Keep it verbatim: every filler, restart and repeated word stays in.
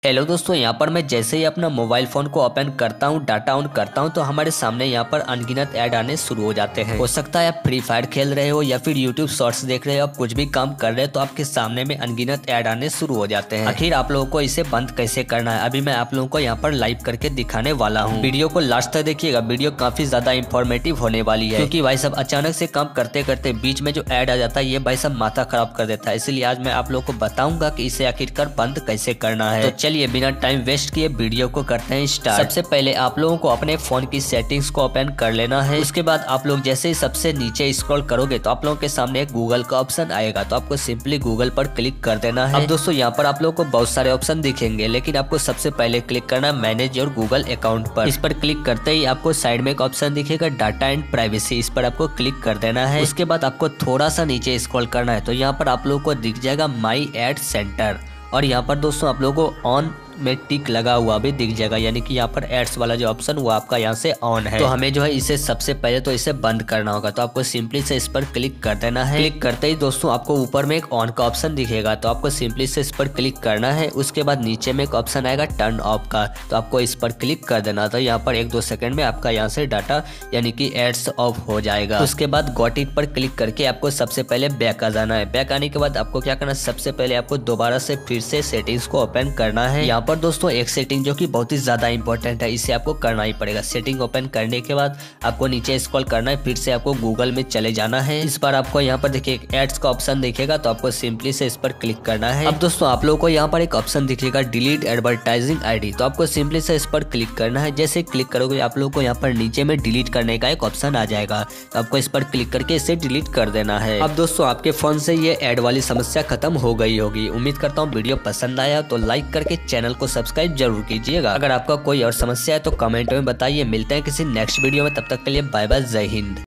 Hello दोस्तों, यहाँ पर मैं जैसे ही अपना मोबाइल फोन को ओपन करता हूँ, डाटा ऑन करता हूँ तो हमारे सामने यहाँ पर अनगिनत ऐड आने शुरू हो जाते हैं। हो सकता है आप फ्री फायर खेल रहे हो या फिर यूट्यूब शॉर्ट्स देख रहे हो, आप कुछ भी काम कर रहे हो तो आपके सामने में अनगिनत ऐड आने शुरू हो जाते हैं। आखिर आप लोगों को इसे बंद कैसे करना है, अभी मैं आप लोगों को यहाँ पर लाइव करके दिखाने वाला हूँ। वीडियो को लास्ट तक देखिएगा, वीडियो काफी ज्यादा इंफॉर्मेटिव होने वाली है, क्योंकि भाई सब अचानक से काम करते करते बीच में जो ऐड आ जाता है ये भाई सब माथा खराब कर देता है। इसलिए आज मैं आप लोगों को बताऊंगा कि इसे आखिरकार बंद कैसे करना है। तो चलिए बिना टाइम वेस्ट किए वीडियो को करते हैं स्टार्ट। सबसे पहले आप लोगों को अपने फोन की सेटिंग्स को ओपन कर लेना है। उसके बाद आप लोग जैसे ही सबसे नीचे स्क्रॉल करोगे तो आप लोगों के सामने एक गूगल का ऑप्शन आएगा, तो आपको सिंपली गूगल पर क्लिक कर देना है। अब दोस्तों यहाँ पर आप लोगों को बहुत सारे ऑप्शन दिखेंगे, लेकिन आपको सबसे पहले क्लिक करना है मैनेज योर गूगल अकाउंट पर। इस पर क्लिक करते ही आपको साइड में एक ऑप्शन दिखेगा डाटा एंड प्राइवेसी, इस पर आपको क्लिक कर देना है। उसके बाद आपको थोड़ा सा नीचे स्क्रॉल करना है तो यहाँ पर आप लोगों को दिख जाएगा माई एड सेंटर, और यहाँ पर दोस्तों आप लोगों को ऑन में टिक लगा हुआ भी दिख जाएगा, यानी कि यहाँ पर एड्स वाला जो ऑप्शन वो आपका यहाँ से ऑन है। तो हमें जो है इसे सबसे पहले तो इसे बंद करना होगा, तो आपको सिंपली से इस पर क्लिक कर देना है। क्लिक करते ही दोस्तों आपको ऊपर में एक ऑन का ऑप्शन दिखेगा, तो आपको सिंपली से इस पर क्लिक करना है। उसके बाद नीचे में एक ऑप्शन आएगा टर्न ऑफ का, तो आपको इस पर क्लिक कर देना। तो यहाँ पर एक दो सेकंड में आपका यहाँ से डाटा यानी कि एड्स ऑफ हो जाएगा। उसके बाद गॉट इट पर क्लिक करके आपको सबसे पहले बैक आ जाना है। बैक आने के बाद आपको क्या करना है, सबसे पहले आपको दोबारा से फिर से सेटिंग्स को ओपन करना है। यहाँ पर दोस्तों एक सेटिंग जो कि बहुत ही ज्यादा इंपॉर्टेंट है, इसे आपको करना ही पड़ेगा। सेटिंग ओपन करने के बाद आपको नीचे स्क्रॉल करना है, फिर से आपको गूगल में चले जाना है। इस बार आपको यहाँ पर देखिए एड्स का ऑप्शन दिखेगा, तो आपको सिंपली से इस पर क्लिक करना है। अब दोस्तों आप लोगों को यहाँ पर एक ऑप्शन दिखेगा डिलीट एडवर्टाइजिंग आईडी, तो आपको सिंपली से इस पर क्लिक करना है। जैसे क्लिक करोगे आप लोगों को यहाँ पर नीचे में डिलीट करने का एक ऑप्शन आ जाएगा, तो आपको इस पर क्लिक करके इसे डिलीट कर देना है। अब दोस्तों आपके फोन से ये एड वाली समस्या खत्म हो गई होगी। उम्मीद करता हूँ वीडियो पसंद आया तो लाइक करके चैनल को सब्सक्राइब जरूर कीजिएगा। अगर आपका कोई और समस्या है तो कमेंट में बताइए। मिलते हैं किसी नेक्स्ट वीडियो में, तब तक के लिए बाय बाय, जय हिंद।